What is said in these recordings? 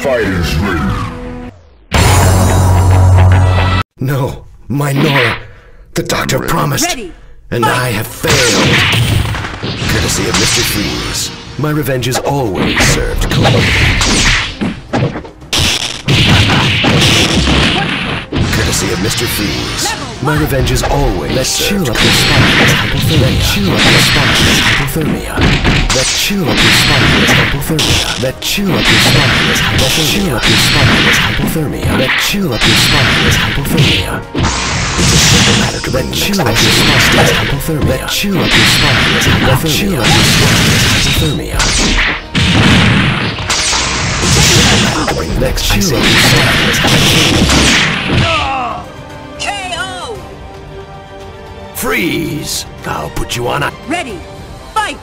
Fighters ready. No, my Nora. The doctor promised. Ready. And I have failed. Courtesy of Mr. Freeze. My revenge is always served cold. Courtesy of Mr. Freeze. My revenge is always served cold. That chew up your spine is hypothermia. That chew up your spine is hypothermia. That chew up your spine is hypothermia. That chew up your spine is hypothermia. It's a simple matter to bring chew up your spine is hypothermia. That chew up your spine is hypothermia. It's a simple matter to bring next chew up your spine is hypothermia. KO! Freeze! I'll put you on a... Ready. Fight!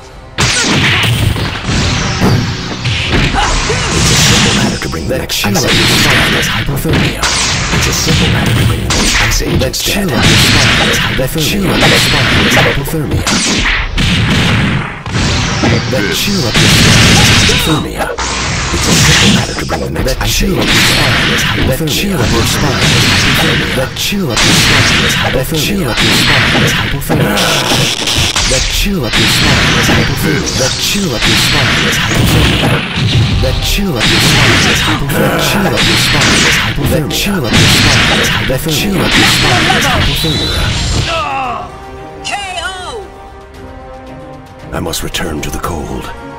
It's a simple matter to bring the next chew up your spine is hypothermia. It's a simple matter to bring the next I say that's chew up your spine is hypothermia. Hypothermia. That chew up your spine is hypothermia. It's a simple matter to bring the next I say that's chew up your spine is hypothermia. That chew up your spine is hypothermia. That chew up your spine is hypothermia. That chew up your spine is hypothermia. That chew up your spine is hypothermia. That chew up your spine is hypothermia. That chew up your spine is hypothermia. KO! I must return to the cold.